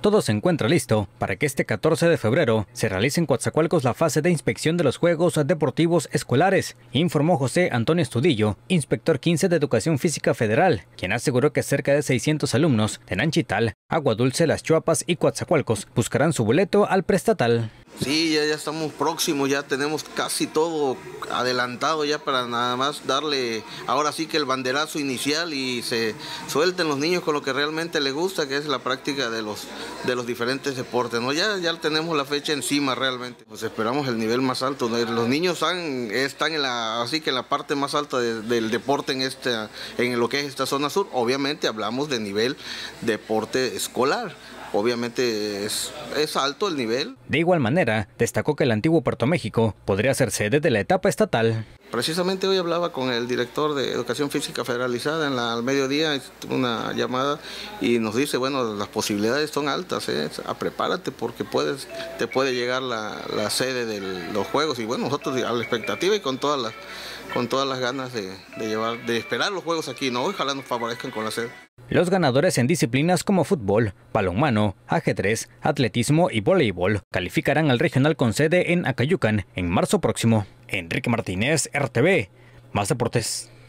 todo se encuentra listo para que este 14 de febrero se realice en Coatzacoalcos la fase de inspección de los Juegos Deportivos Escolares, informó José Antonio Estudillo, inspector 15 de Educación Física Federal, quien aseguró que cerca de 600 alumnos de Nanchital, Agua Dulce, Las Chuapas y Coatzacoalcos buscarán su boleto al preestatal. Sí, ya estamos próximos, ya tenemos casi todo adelantado ya para nada más darle ahora sí que el banderazo inicial y se suelten los niños con lo que realmente les gusta, que es la práctica de los diferentes deportes, ¿no? Ya tenemos la fecha encima realmente. Pues esperamos el nivel más alto, ¿no? Los niños están así que en la parte más alta del deporte en lo que es esta zona sur. Obviamente hablamos de nivel deporte escolar. Obviamente es alto el nivel. De igual manera, destacó que el antiguo Puerto México podría ser sede de la etapa estatal. Precisamente hoy hablaba con el director de Educación Física Federalizada al mediodía, una llamada, y nos dice, bueno, las posibilidades son altas, prepárate porque te puede llegar la sede de los Juegos, y bueno, nosotros a la expectativa y con todas las ganas de esperar los Juegos aquí, ¿no? Ojalá nos favorezcan con la sede. Los ganadores en disciplinas como fútbol, balonmano, ajedrez, atletismo y voleibol calificarán al regional con sede en Acayucan en marzo próximo. Enrique Martínez, RTV, Más Deportes.